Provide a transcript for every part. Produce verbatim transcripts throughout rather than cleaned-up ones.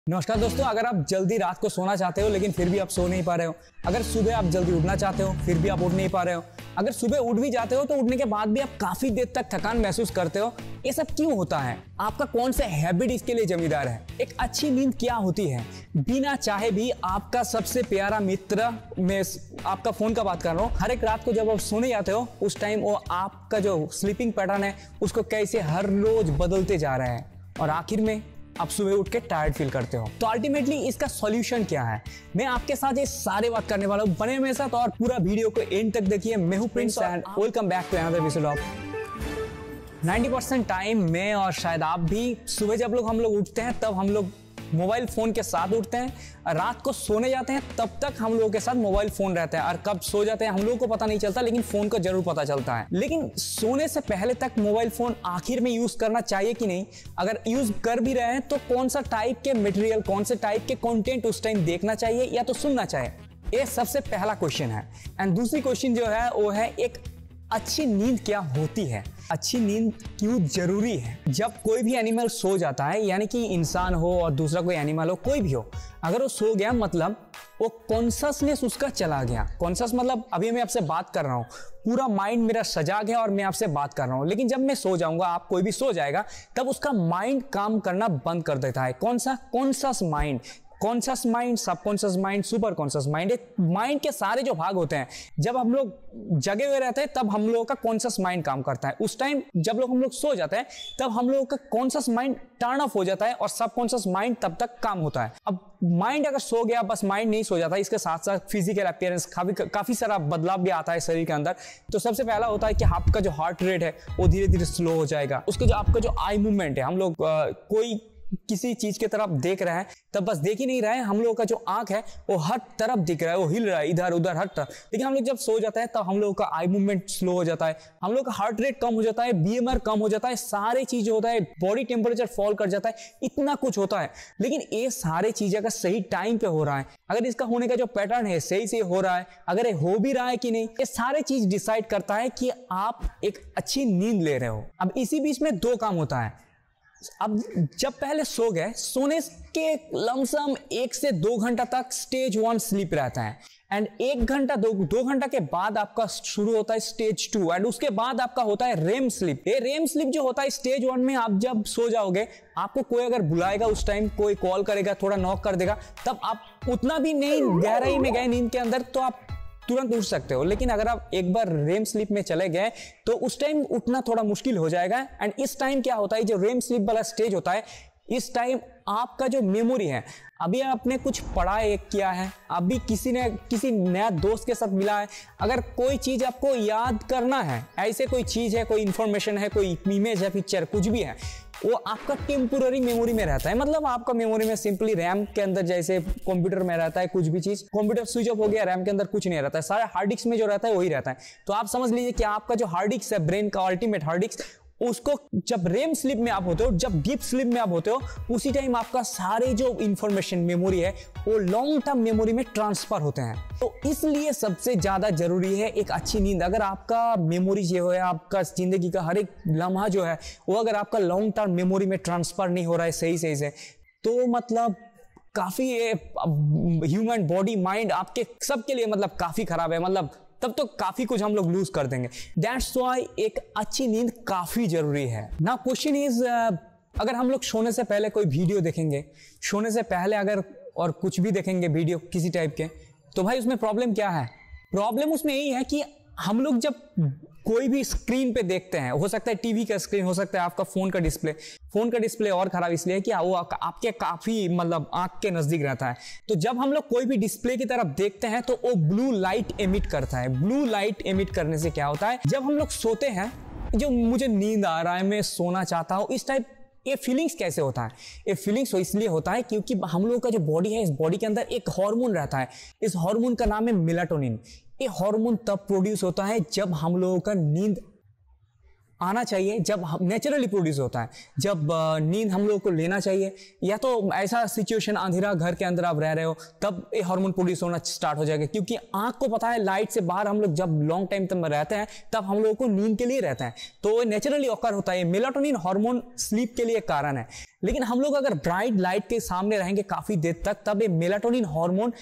नमस्कार दोस्तों, अगर आप जल्दी रात को सोना चाहते हो लेकिन फिर भी आप सो नहीं पा रहे हो, अगर सुबह आप जल्दी उठना चाहते हो फिर भी आप उठ नहीं पा रहे हो, अगर सुबह उठ भी जाते हो तो उठने के बाद भी आप काफी देर तक थकान महसूस करते हो, ये सब क्यों होता है? आपका कौन सा हैबिट इसके लिए जिम्मेदार है? एक अच्छी नींद क्या होती है? बिना चाहे भी आपका सबसे प्यारा मित्र, मैं आपका फोन का बात कर रहा हूँ, हर एक रात को जब आप सोने जाते हो उस टाइम वो आपका जो स्लीपिंग पैटर्न है उसको कैसे हर रोज बदलते जा रहे हैं और आखिर में आप सुबह उठ के टायर्ड फील करते हो। तो अल्टीमेटली इसका सॉल्यूशन क्या है, मैं आपके साथ ये सारे बात करने वाला हूँ। बने मेरे साथ और पूरा वीडियो को एंड तक देखिए। मैं हूँ Prince and welcome back to another episode of ninety percent time. मैं और शायद आप भी सुबह जब लोग हम लोग उठते हैं तब हम लोग मोबाइल फोन के साथ उठते हैं। रात को सोने जाते हैं तब तक हम लोगों के साथ मोबाइल फोन रहता है और कब सो जाते हैं हम लोगों को पता नहीं चलता, लेकिन फोन को जरूर पता चलता है। लेकिन सोने से पहले तक मोबाइल फोन आखिर में यूज करना चाहिए कि नहीं? अगर यूज कर भी रहे हैं तो कौन सा टाइप के मटेरियल, कौन से टाइप के कंटेंट उस टाइम देखना चाहिए या तो सुनना चाहिए? ये सबसे पहला क्वेश्चन है। एंड दूसरी क्वेश्चन जो है वो है एक अच्छी नींद क्या होती है? अच्छी नींद क्यों जरूरी है? जब कोई भी एनिमल सो जाता है, यानी कि इंसान हो और दूसरा कोई एनिमल हो, कोई भी हो, अगर वो सो गया मतलब वो कॉन्शसनेस उसका चला गया। कॉन्शस मतलब अभी मैं आपसे बात कर रहा हूँ, पूरा माइंड मेरा सजाग है और मैं आपसे बात कर रहा हूँ, लेकिन जब मैं सो जाऊंगा, आप कोई भी सो जाएगा, तब उसका माइंड काम करना बंद कर देता है। कौन सा? Conscious mind. Conscious mind, subconscious mind, super conscious mind, mind के सारे जो भाग होते हैं, जब हम लोग जगे हुए रहते हैं तब हम लोगों का कॉन्शियस माइंड काम करता है। उस टाइम जब लोग हम लोग सो जाते हैं तब हम लोगों का कॉन्शियस माइंड टर्न ऑफ हो जाता है और सबकॉन्शियस माइंड तब तक काम होता है। अब माइंड अगर सो गया, बस माइंड नहीं सो जाता, इसके साथ साथ फिजिकल अपीयरेंस काफी काफी सारा बदलाव भी आता है शरीर के अंदर। तो सबसे पहला होता है कि आपका जो हार्ट रेट है वो धीरे धीरे स्लो हो जाएगा। उसके जो आपका जो आई मूवमेंट है, हम लोग आ, कोई किसी चीज की तरफ देख रहे हैं तब बस देख ही नहीं रहे हैं, हम लोगों का जो आंख है वो हर तरफ दिख रहा है, वो हिल रहा है इधर उधर हर तरफ। लेकिन हम लोग जब सो जाता है तब हम लोगों का आई मूवमेंट स्लो हो जाता है, हम लोग का हार्ट रेट कम हो जाता है, बीएमआर कम हो जाता है, सारी चीज होता है, बॉडी टेम्परेचर फॉल कर जाता है, इतना कुछ होता है। लेकिन ये सारे चीजें अगर सही टाइम पे हो रहा है, अगर इसका होने का जो पैटर्न है सही से हो रहा है, अगर ये हो भी रहा है कि नहीं, ये सारे चीज डिसाइड करता है कि आप एक अच्छी नींद ले रहे हो। अब इसी बीच में दो काम होता है। अब जब पहले सो गए, सोने के लमसम एक से दो घंटा तक स्टेज वन स्लीप रहता है एंड एक घंटा दो दो घंटा के बाद आपका शुरू होता है स्टेज टू एंड उसके बाद आपका होता है रेम स्लीप। ये रेम स्लीप जो होता है स्टेज वन में, आप जब सो जाओगे, आपको कोई अगर बुलाएगा, उस टाइम कोई कॉल करेगा, थोड़ा नॉक कर देगा, तब आप उतना भी नहीं गहराई में गए नींद के अंदर तो आप तुरंत उठ सकते हो। लेकिन अगर आप एक बार रेम स्लीप में चले गए तो उस टाइम उठना थोड़ा मुश्किल हो जाएगा। एंड इस टाइम क्या होता है, जो रेम स्लीप वाला स्टेज होता है, इस टाइम आपका जो मेमोरी है, अभी आपने कुछ पढ़ा है, किया है, अभी किसी ने किसी नया दोस्त के साथ मिला है, अगर कोई चीज आपको याद करना है, ऐसे कोई चीज है, कोई इंफॉर्मेशन है, कोई इमेज है, पिक्चर, कुछ भी है, वो आपका टेम्पोररी मेमोरी में रहता है। मतलब आपका मेमोरी में सिंपली रैम के अंदर जैसे कंप्यूटर में रहता है कुछ भी चीज, कंप्यूटर स्विच ऑफ हो गया, रैम के अंदर कुछ नहीं रहता है, सारा हार्ड डिस्क में जो रहता है वही रहता है। तो आप समझ लीजिए कि आपका जो हार्ड डिस्क है, ब्रेन का अल्टीमेट हार्ड डिस्क, उसको जब रेम स्लीप में आप होते हो, जब डीप स्लीप में आप होते हो, उसी टाइम आपका सारे जो इंफॉर्मेशन मेमोरी है वो लॉन्ग टर्म मेमोरी में ट्रांसफर होते हैं। तो इसलिए सबसे ज्यादा जरूरी है एक अच्छी नींद। अगर आपका मेमोरी जो है, आपका जिंदगी का हर एक लम्हा जो है वो अगर आपका लॉन्ग टर्म मेमोरी में ट्रांसफर नहीं हो रहा है सही सही से, तो मतलब काफी ह्यूमन बॉडी, माइंड आपके सबके लिए मतलब काफी खराब है। मतलब तब तो काफी कुछ हम लोग लूज कर देंगे। दैट्स व्हाई एक अच्छी नींद काफी जरूरी है। ना क्वेश्चन इज, अगर हम लोग सोने से पहले कोई वीडियो देखेंगे, सोने से पहले अगर और कुछ भी देखेंगे वीडियो किसी टाइप के, तो भाई उसमें प्रॉब्लम क्या है? प्रॉब्लम उसमें यही है कि हम लोग जब कोई भी स्क्रीन पे देखते हैं, हो सकता है टीवी का स्क्रीन, हो सकता है आपका फोन का डिस्प्ले, फोन का डिस्प्ले और खराब इसलिए है कि वो आपके काफी मतलब आंख के नजदीक रहता है। तो जब हम लोग कोई भी डिस्प्ले की तरफ देखते हैं तो वो ब्लू लाइट एमिट करता है। ब्लू लाइट एमिट करने से क्या होता है, जब हम लोग सोते हैं, जो मुझे नींद आ रहा है, मैं सोना चाहता हूं, इस टाइप ये फीलिंग्स कैसे होता है? ये फीलिंग्स इसलिए होता है क्योंकि हम लोगों का जो बॉडी है, इस बॉडी के अंदर एक हार्मोन रहता है, इस हार्मोन का नाम है मेलाटोनिन। ये हार्मोन तब प्रोड्यूस होता है जब हम लोगों का नींद आना चाहिए जब नेचुरली प्रोड्यूस होता है, जब नींद हम लोगों को लेना चाहिए, या तो ऐसा सिचुएशन अंधेरा घर के अंदर आप रह रहे हो तब ये हार्मोन प्रोड्यूस होना स्टार्ट हो जाएगा। क्योंकि आंख को पता है लाइट से बाहर हम लोग जब लॉन्ग टाइम तक रहते हैं तब हम लोगों को नींद के लिए रहते हैं, तो नेचुरली ऑकर होता है। मेलाटोनिन हार्मोन स्लीप के लिए कारण है, लेकिन हम लोग अगर ब्राइट लाइट के सामने रहेंगे काफी देर तक तब ये मेलाटोनिन हार्मोन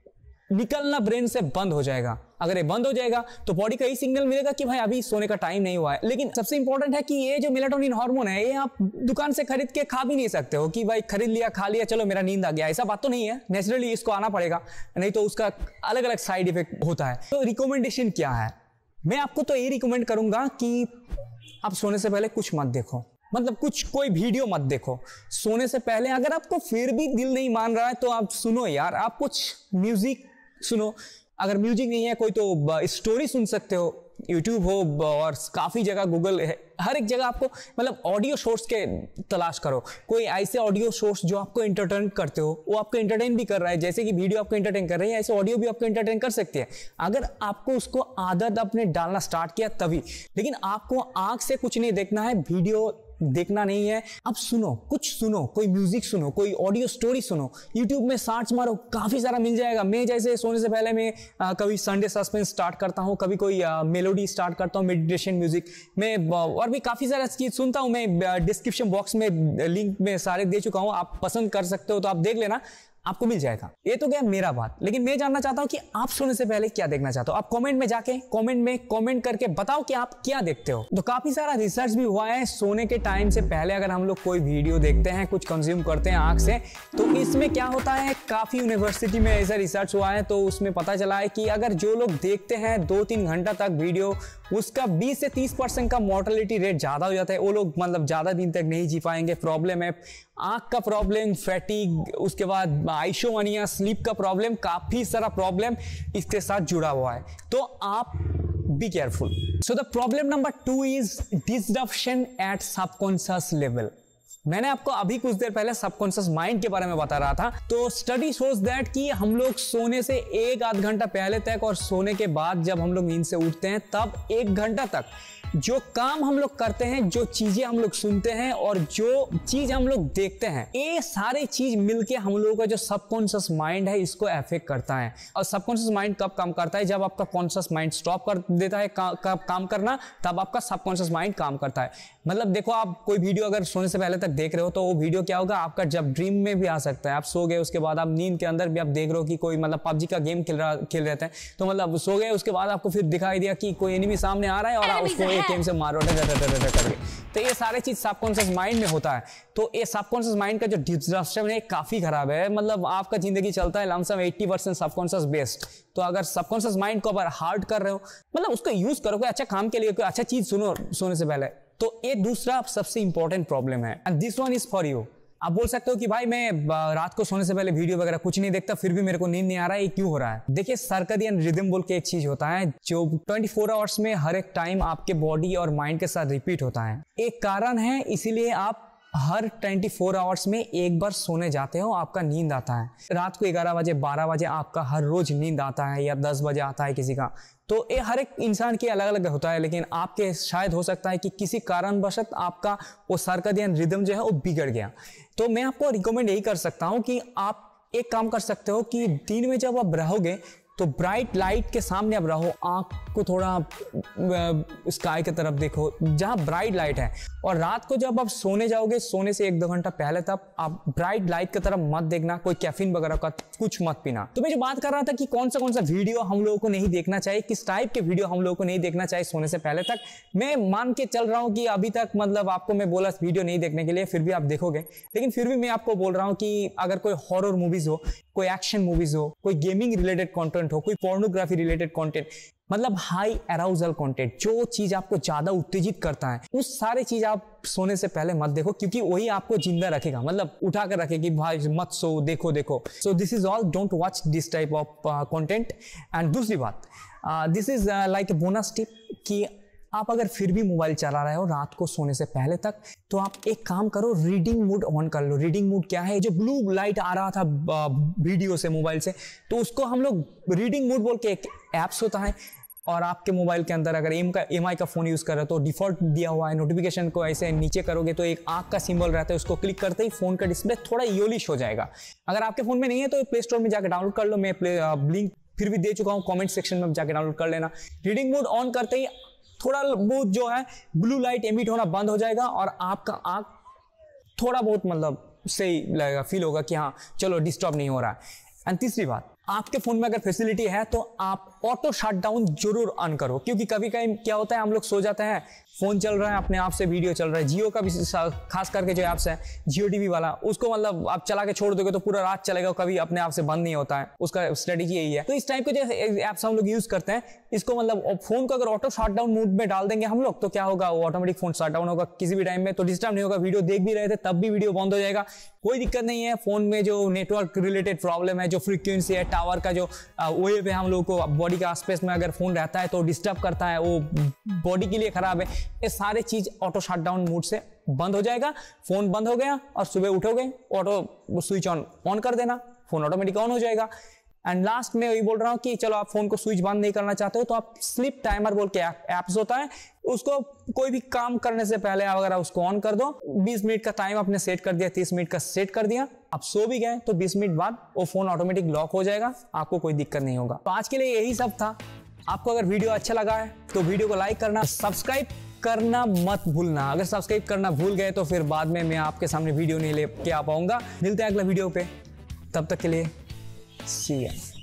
निकलना ब्रेन से बंद हो जाएगा। अगर ये बंद हो जाएगा तो बॉडी का ही सिग्नल मिलेगा कि भाई अभी सोने का टाइम नहीं हुआ है। लेकिन सबसे इंपॉर्टेंट है कि ये जो मेलाटोनिन हार्मोन है ये आप दुकान से खरीद के खा भी नहीं सकते हो कि भाई खरीद लिया खा लिया चलो मेरा नींद आ गया, ऐसा बात तो नहीं है। नेचुरली इसको आना पड़ेगा, नहीं तो उसका अलग अलग साइड इफेक्ट होता है। तो रिकमेंडेशन क्या है, मैं आपको तो ये रिकमेंड करूंगा कि आप सोने से पहले कुछ मत देखो, मतलब कुछ कोई वीडियो मत देखो सोने से पहले। अगर आपको फिर भी दिल नहीं मान रहा है तो आप सुनो यार, आप कुछ म्यूजिक सुनो। अगर म्यूजिक नहीं है कोई तो स्टोरी सुन सकते हो, यूट्यूब हो और काफी जगह गूगल है, हर एक जगह आपको मतलब ऑडियो सोर्स के तलाश करो। कोई ऐसे ऑडियो सोर्स जो आपको एंटरटेन करते हो, वो आपको एंटरटेन भी कर रहा है, जैसे कि वीडियो आपको एंटरटेन कर रही है ऐसे ऑडियो भी आपको एंटरटेन कर सकती है। अगर आपको उसको आदत अपने डालना स्टार्ट किया तभी, लेकिन आपको आंख से कुछ नहीं देखना है, वीडियो देखना नहीं है। अब सुनो, कुछ सुनो, कोई म्यूजिक सुनो, कोई ऑडियो स्टोरी सुनो, यूट्यूब में सर्च मारो, काफी सारा मिल जाएगा। मैं जैसे सोने से पहले मैं आ, कभी संडे सस्पेंस स्टार्ट करता हूँ, कभी कोई मेलोडी स्टार्ट करता हूँ, मेडिटेशन म्यूजिक में, और भी काफी सारा चीज सुनता हूँ मैं। डिस्क्रिप्शन बॉक्स में लिंक में सारे दे चुका हूँ, आप पसंद कर सकते हो तो आप देख लेना, आपको मिल जाएगा। ये तो क्या मेरा बात, लेकिन मैं जानना चाहता हूं कि आप सोने से पहले क्या देखना चाहते हो। आप कमेंट में जाके कमेंट में कमेंट करके बताओ कि आप क्या देखते हो। तो काफी सारा रिसर्च भी हुआ है, सोने के टाइम से पहले अगर हम लोग कोई वीडियो देखते हैं, कुछ कंज्यूम करते हैं आंख से, तो इसमें क्या होता है, काफी यूनिवर्सिटी में ऐसा रिसर्च हुआ है, तो उसमें पता चला है कि अगर जो लोग देखते हैं दो तीन घंटा तक वीडियो, उसका बीस से तीस परसेंट का मोर्टेलिटी रेट ज्यादा हो जाता है। वो लोग मतलब ज्यादा दिन तक नहीं जी पाएंगे। प्रॉब्लम है आंख का प्रॉब्लम, फैटिग, उसके बाद आइसोमनिया, स्लीप का प्रॉब्लम, काफी सारा प्रॉब्लम इसके साथ जुड़ा हुआ है। तो आप be careful. So the problem number two is disruption at subconscious level. मैंने आपको अभी कुछ देर पहले सबकॉन्शियस माइंड के बारे में बता रहा था। तो स्टडी शोज दैट कि हम लोग सोने से एक आध घंटा पहले तक और सोने के बाद जब हम लोग नींद से उठते हैं तब एक घंटा तक जो काम हम लोग करते हैं, जो चीजें हम लोग सुनते हैं और जो चीज हम लोग देखते हैं, ये सारे चीज मिलके हम लोगों का जो सबकॉन्शियस माइंड है इसको अफेक्ट करता है। और सबकॉन्शियस माइंड कब काम करता है, जब आपका कॉन्शियस माइंड स्टॉप कर देता है का, का, काम करना, तब आपका सबकॉन्शियस माइंड काम करता है। मतलब देखो, आप कोई वीडियो अगर सोने से पहले तक देख रहे हो तो वो वीडियो क्या होगा, आपका जब ड्रीम में भी आ सकता है। आप सो गए, उसके बाद आप नींद के अंदर भी आप देख रहे हो कि कोई मतलब पबजी का गेम खेल रहा खेल रहे थे, तो मतलब सो गए, उसके बाद आपको फिर दिखाई दिया कि कोई एनिमी सामने आ रहा है और आप उसको एक गेम से मारो करके। तो ये सारे चीज सबकॉन्शियस माइंड में होता है। तो ये सबकॉन्शियस माइंड का जो डिस्ट्रक्शन है काफी खराब है। मतलब आपका जिंदगी चलता है लमसम अस्सी परसेंट सबकॉन्शियस बेस्ड। तो अगर सबकॉन्शियस माइंड को अगर हार्ड कर रहे हो, मतलब उसको यूज करो कोई अच्छा काम के लिए, कोई अच्छा चीज सुनो सोने से पहले। तो ये दूसरा सबसे इंपॉर्टेंट प्रॉब्लम है, and this one is for you. आप बोल सकते हो कि भाई मैं रात को सोने से पहले वीडियो वगैरह कुछ नहीं देखता, फिर भी मेरे को नींद नहीं आ रहा है, ये क्यों हो रहा है? देखिए, सर्कैडियन रिदम बोल के एक चीज होता है जो चौबीस आवर्स में हर एक टाइम आपके बॉडी और माइंड के साथ रिपीट होता है। एक कारण है, इसीलिए आप हर चौबीस आवर्स में एक बार सोने जाते हो, आपका नींद आता है। रात को ग्यारह बजे बारह बजे आपका हर रोज नींद आता है, या दस बजे आता है किसी का। तो ये हर एक इंसान के अलग अलग होता है, लेकिन आपके शायद हो सकता है कि किसी कारणवश आपका वो सर्कैडियन रिदम जो है वो बिगड़ गया। तो मैं आपको रिकमेंड यही कर सकता हूं कि आप एक काम कर सकते हो कि दिन में जब आप रहोगे तो ब्राइट लाइट के सामने आप रहो, आंख को थोड़ा स्काई की तरफ देखो जहां ब्राइट लाइट है। और रात को जब आप सोने जाओगे, सोने से एक दो घंटा पहले तब आप ब्राइट लाइट की तरफ मत देखना, कोई कैफीन वगैरह का कुछ मत पीना। तो मैं जो बात कर रहा था कि कौन सा कौन सा वीडियो हम लोगों को नहीं देखना चाहिए, किस टाइप के वीडियो हम लोगों को नहीं देखना चाहिए सोने से पहले तक, मैं मान के चल रहा हूं कि अभी तक मतलब आपको मैं बोला वीडियो नहीं देखने के लिए, फिर भी आप देखोगे। लेकिन फिर भी मैं आपको बोल रहा हूं कि अगर कोई हॉरर मूवीज हो, कोई एक्शन मूवीज हो, कोई गेमिंग रिलेटेड कंटेंट हो, कोई पोर्नोग्राफी रिलेटेड कंटेंट, मतलब हाई अराउजल कंटेंट, जो चीज आपको ज्यादा उत्तेजित करता है, उस सारे चीज आप सोने से पहले मत देखो, क्योंकि वही आपको जिंदा रखेगा, मतलब उठा कर रखेगी, भाई मत सो, देखो देखो। So this is all, don't watch this type of content. And दूसरी बात, this is like a bonus tip कि आप अगर फिर भी मोबाइल चला रहे हो रात को सोने से पहले तक, तो आप एक काम करो, रीडिंग मोड ऑन कर लो। रीडिंग मोड क्या है? जो ब्लू लाइट आ रहा था वीडियो से, मोबाइल से, तो उसको हम लोग रीडिंग मोड बोल के एक एप्स होता है, और आपके मोबाइल के अंदर अगर एम का एम आई का फोन यूज कर रहे हो तो डिफॉल्ट दिया हुआ है, नोटिफिकेशन को ऐसे नीचे करोगे तो एक आंख का सिंबल रहता है, उसको क्लिक करते ही फोन का डिस्प्ले थोड़ा योलिश हो जाएगा। अगर आपके फोन में नहीं है तो प्ले स्टोर में जाकर डाउनलोड कर लो, मैं प्ले लिंक फिर भी दे चुका हूँ, कमेंट सेक्शन में जाकर डाउनलोड कर लेना। रीडिंग मोड ऑन करते ही थोड़ा बहुत जो है ब्लू लाइट एमिट होना बंद हो जाएगा और आपका आंख थोड़ा बहुत मतलब सही लगेगा, फील होगा कि हाँ चलो डिस्टर्ब नहीं हो रहा है। एंड तीसरी बात, आपके फोन में अगर फैसिलिटी है तो आप ऑटो शट डाउन जरूर ऑन करो, क्योंकि कभी कभी क्या होता है हम लोग सो जाते हैं, फोन चल रहा है अपने आप से, वीडियो चल रहा है। जियो का भी खास करके जो ऐप्स है जियो टीवी वाला, उसको मतलब आप चला के छोड़ दोगे तो पूरा रात चलेगा, कभी अपने आप से बंद नहीं होता है, उसका स्ट्रेटेजी यही है। तो इस टाइप के जो ऐप्स हम लोग यूज करते हैं, इसको मतलब फोन को अगर ऑटो शट डाउन मोड में डाल देंगे हम लोग तो क्या होगा, वो ऑटोमेटिक फोन शट डाउन होगा किसी भी टाइम में, तो डिस्टर्ब नहीं होगा। वीडियो देख भी रहे थे तब भी वीडियो बंद हो जाएगा, कोई दिक्कत नहीं है। फोन में जो नेटवर्क रिलेटेड प्रॉब्लम है, जो फ्रीक्वेंसी है, टावर का जो वेव है, हम लोग को बॉडी के आसपास में अगर फोन रहता है तो डिस्टर्ब करता है, वो बॉडी के लिए खराब है, ये सारे चीज ऑटो शट डाउन मोड से बंद हो जाएगा। फोन बंद हो गया और सुबह उठोगे ऑटो स्विच ऑन ऑन कर देना, फोन ऑटोमेटिक ऑन हो जाएगा। एंड लास्ट में वही बोल रहा हूं कि चलो आप फोन को स्विच बंद नहीं करना चाहते हो तो आप स्लीप टाइमर बोल के एप्स होता है, उसको कोई भी काम करने से पहले अगर आप उसको ऑन कर दो, बीस मिनट का टाइम आपने सेट कर दिया, तीस मिनट का सेट कर दिया, आप सो भी गए तो बीस मिनट बाद वो फोन ऑटोमेटिक लॉक हो जाएगा, आपको कोई दिक्कत नहीं होगा। तो आज के लिए यही सब था। आपको अगर वीडियो अच्छा लगा है तो वीडियो को लाइक करना, सब्सक्राइब करना मत भूलना। अगर सब्सक्राइब करना भूल गए तो फिर बाद में मैं आपके सामने वीडियो नहीं लेके आ पाऊंगा। मिलते हैं अगला वीडियो पे, तब तक के लिए सी या।